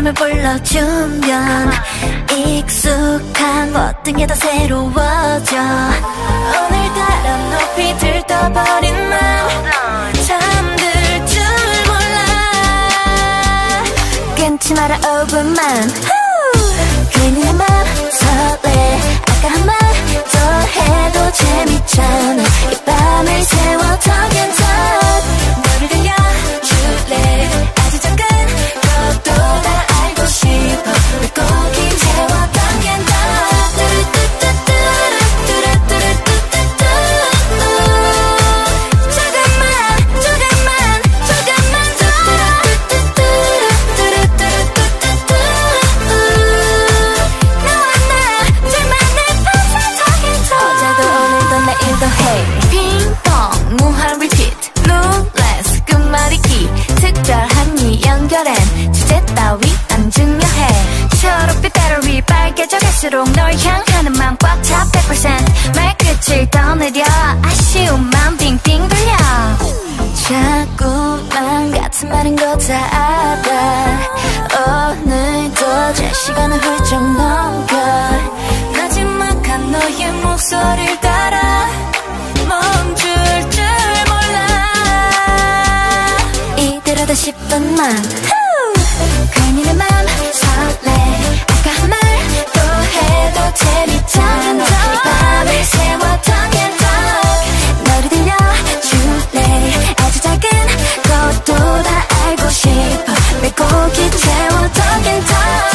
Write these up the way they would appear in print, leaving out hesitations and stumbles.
이름을 불러주면 익숙한 모든 게 다 새로워져. 오늘따라 높이 들떠버린 맘 잠들 줄 몰라. 끊지 마라 5분만. 괜히 내 맘 설레. 아까 한 말 더 해도 재밌잖아. 이 밤을 세워 talk and talk. 너를 들려줄래. 아주 작은 것도 다 알고 싶어. 꼭 이제와 talk and talk. 핑퐁 무한 리피트 룰레스 끝말잇기 특별한 이 연결엔 주제 따위 안 중요해. 초록빛 배터리 빨개져갈수록 널 향하는 맘 꽉 차 100%. 말끝을 떠내려 아쉬움만 빙빙 돌려. 자꾸만 같은 말인 거 다 알아. 오늘도 제 시간을 훌쩍 넘겨. 마지막한 너의 목소리를 따라 멈출 줄 몰라. 이대로다 싶던만. 괜히 내 맘 설레. 아까 한 말 또 해도 재밌잖아. 이 밤을 세워 talk and talk. 너를 들려줄래. 아주 작은 것도 다 알고 싶어. 빼곡히 채워 talk and talk.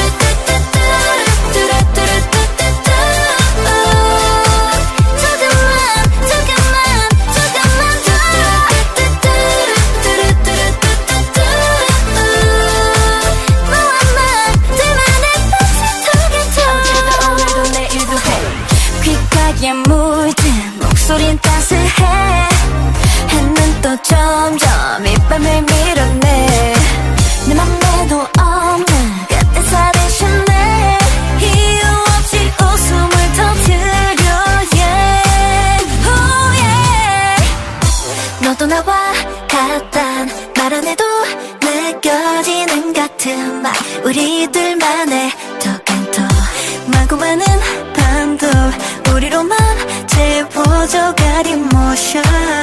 물든 목소린 따스해. 해는 또 점점 이 밤을 밀어내. 내 맘에도 없는 그때 사대셨네. 이유 없이 웃음을 터뜨려 yeah. Oh yeah. 너도 나와 같단 말 안 해도 느껴지는 같은 말. 우리들만의 talk and talk. 많고 많은 밤도 우리로만 채워져 가린 모션.